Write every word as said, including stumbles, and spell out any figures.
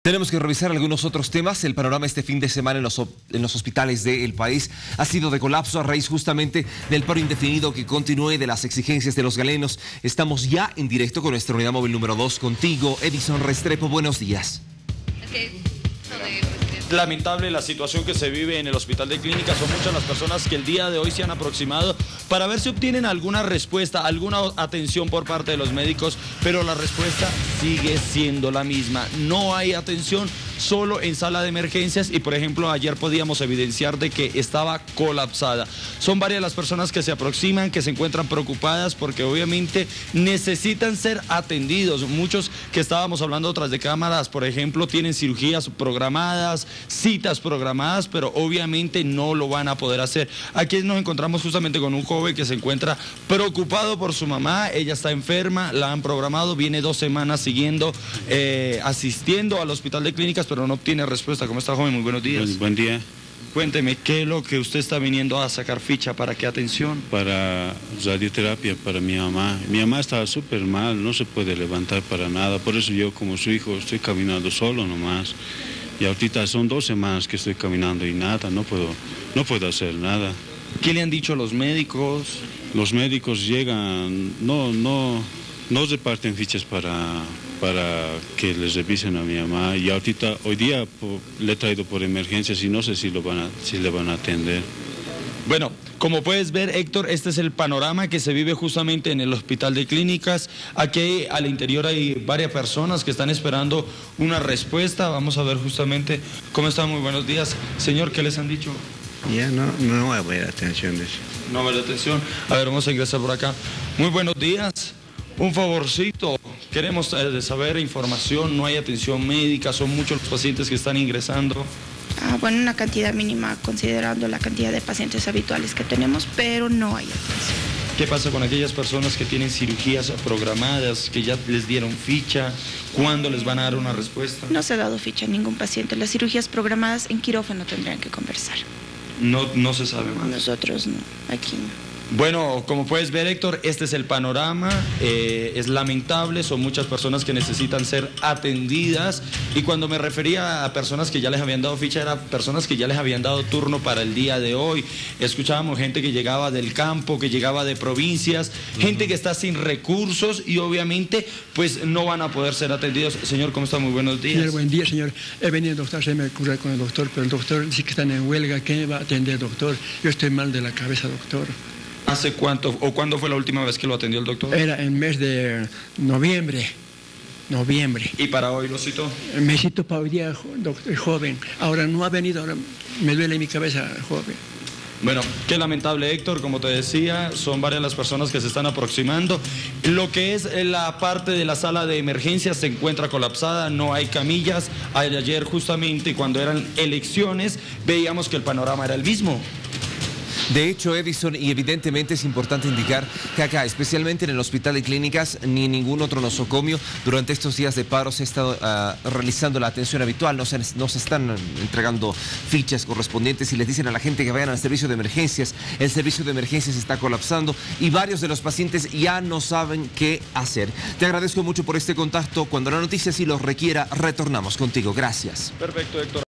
Tenemos que revisar algunos otros temas. El panorama este fin de semana en los, en los hospitales del país ha sido de colapso a raíz justamente del paro indefinido que continúe de las exigencias de los galenos. Estamos ya en directo con nuestra unidad móvil número dos contigo, Edison Restrepo. Buenos días. Lamentable la situación que se vive en el Hospital de Clínicas. Son muchas las personas que el día de hoy se han aproximado para ver si obtienen alguna respuesta, alguna atención por parte de los médicos, pero la respuesta sigue siendo la misma. No hay atención, solo en sala de emergencias, y por ejemplo ayer podíamos evidenciar de que estaba colapsada. Son varias las personas que se aproximan, que se encuentran preocupadas porque obviamente necesitan ser atendidos. Muchos que estábamos hablando tras de cámaras, por ejemplo, tienen cirugías programadas, citas programadas, pero obviamente no lo van a poder hacer. Aquí nos encontramos justamente con un joven que se encuentra preocupado por su mamá. Ella está enferma, la han programado, viene dos semanas siguiendo, eh, asistiendo al Hospital de Clínicas, pero no obtiene respuesta. ¿Cómo está, joven? Muy buenos días. Buen, buen día. Cuénteme, ¿qué es lo que usted está viniendo a sacar ficha? ¿Para qué atención? Para radioterapia para mi mamá. Mi mamá está súper mal, no se puede levantar para nada. Por eso yo, como su hijo, estoy caminando solo nomás. Y ahorita son dos semanas que estoy caminando y nada, no puedo, no puedo hacer nada. ¿Qué le han dicho los médicos? Los médicos llegan, no, no, no reparten fichas para, para que les revisen a mi mamá. Y ahorita, hoy día po, le he traído por emergencias y no sé si, lo van a, si le van a atender. Bueno, como puedes ver, Héctor, este es el panorama que se vive justamente en el Hospital de Clínicas. Aquí al interior hay varias personas que están esperando una respuesta. Vamos a ver justamente cómo están. Muy buenos días. Señor, ¿qué les han dicho? Ya no, no va a haber atención de eso. No va a haber atención. A ver, vamos a ingresar por acá. Muy buenos días. Un favorcito. Queremos eh, saber información. No hay atención médica. Son muchos los pacientes que están ingresando. Ah, bueno, una cantidad mínima considerando la cantidad de pacientes habituales que tenemos, pero no hay atención. ¿Qué pasa con aquellas personas que tienen cirugías programadas, que ya les dieron ficha? ¿Cuándo les van a dar una respuesta? No se ha dado ficha a ningún paciente. Las cirugías programadas en quirófano tendrían que conversar. No, no se sabe más. Nosotros no, aquí no. Bueno, como puedes ver, Héctor, este es el panorama, eh, es lamentable, son muchas personas que necesitan ser atendidas, y cuando me refería a personas que ya les habían dado ficha, era personas que ya les habían dado turno para el día de hoy. Escuchábamos gente que llegaba del campo, que llegaba de provincias, uh-huh. gente que está sin recursos y obviamente pues no van a poder ser atendidos. Señor, ¿cómo está? Muy buenos días. Señor, buen día, señor. He venido, doctor, se me ocurre con el doctor, pero el doctor dice que están en huelga. ¿Qué va a atender, doctor? Yo estoy mal de la cabeza, doctor. ¿Hace cuánto o cuándo fue la última vez que lo atendió el doctor? Era en el mes de noviembre. Noviembre. ¿Y para hoy lo citó? Me citó para hoy día, doctor, joven. Ahora no ha venido, ahora me duele mi cabeza, joven. Bueno, qué lamentable, Héctor, como te decía, son varias las personas que se están aproximando. Lo que es la parte de la sala de emergencias se encuentra colapsada, no hay camillas. Ayer justamente cuando eran elecciones veíamos que el panorama era el mismo. De hecho, Edison, y evidentemente es importante indicar que acá, especialmente en el Hospital de Clínicas, ni en ningún otro nosocomio, durante estos días de paro se ha estado uh, realizando la atención habitual. No se, no se están entregando fichas correspondientes y les dicen a la gente que vayan al servicio de emergencias. El servicio de emergencias está colapsando y varios de los pacientes ya no saben qué hacer. Te agradezco mucho por este contacto. Cuando la noticia sí lo requiera, retornamos contigo. Gracias. Perfecto, Héctor.